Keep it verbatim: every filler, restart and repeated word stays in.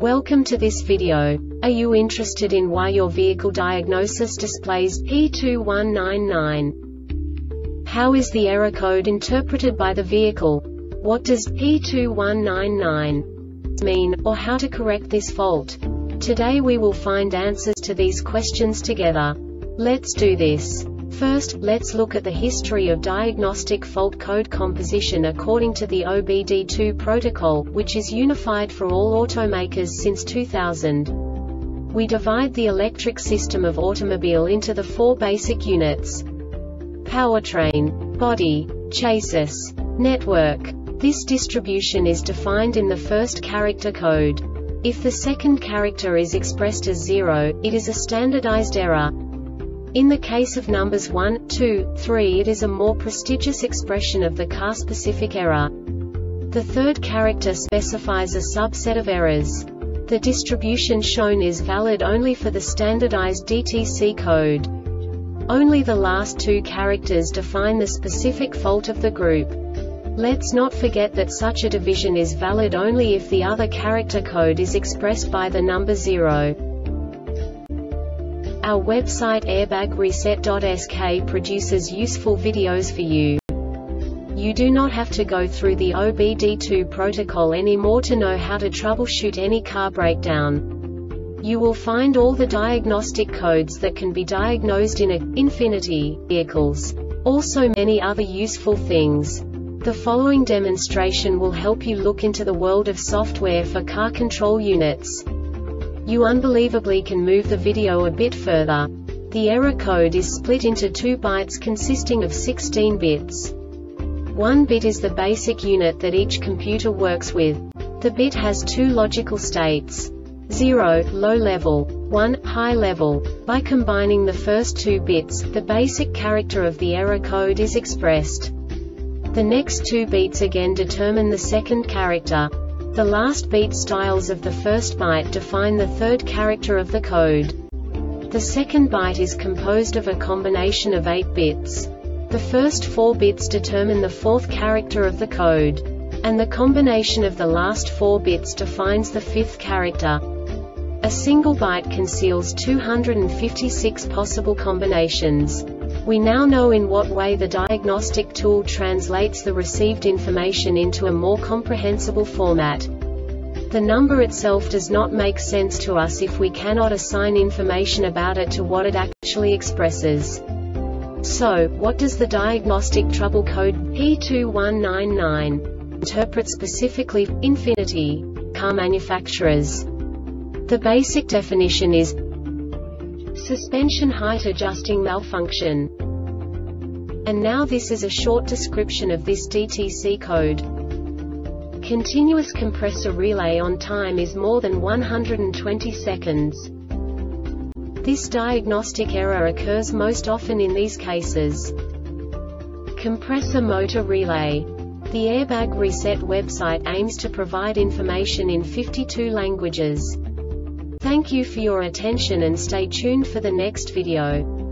Welcome to this video. Are you interested in why your vehicle diagnosis displays P two one nine nine? How is the error code interpreted by the vehicle? What does P two one nine nine mean, or how to correct this fault? Today we will find answers to these questions together. Let's do this. First, let's look at the history of diagnostic fault code composition according to the O B D two protocol, which is unified for all automakers since two thousand. We divide the electric system of automobile into the four basic units: powertrain, body, chassis, network. This distribution is defined in the first character code. If the second character is expressed as zero, it is a standardized error. In the case of numbers one, two, three, it is a more prestigious expression of the car-specific error. The third character specifies a subset of errors. The distribution shown is valid only for the standardized D T C code. Only the last two characters define the specific fault of the group. Let's not forget that such a division is valid only if the other character code is expressed by the number zero. Our website airbag reset dot S K produces useful videos for you. You do not have to go through the O B D two protocol anymore to know how to troubleshoot any car breakdown. You will find all the diagnostic codes that can be diagnosed in a Infiniti vehicles. Also many other useful things. The following demonstration will help you look into the world of software for car control units. You unbelievably can move the video a bit further. The error code is split into two bytes consisting of sixteen bits. One bit is the basic unit that each computer works with. The bit has two logical states: zero, low level, one, high level. By combining the first two bits, the basic character of the error code is expressed. The next two bits again determine the second character. The last beat styles of the first byte define the third character of the code. The second byte is composed of a combination of eight bits. The first four bits determine the fourth character of the code. And the combination of the last four bits defines the fifth character. A single byte conceals two hundred fifty-six possible combinations. We now know in what way the diagnostic tool translates the received information into a more comprehensible format. The number itself does not make sense to us if we cannot assign information about it to what it actually expresses. So, what does the diagnostic trouble code P two one nine nine interpret specifically for Infiniti car manufacturers? The basic definition is suspension height adjusting malfunction. And now this is a short description of this D T C code. Continuous compressor relay on time is more than one hundred twenty seconds. This diagnostic error occurs most often in these cases: compressor motor relay. The Airbag Reset website aims to provide information in fifty-two languages. Thank you for your attention and stay tuned for the next video.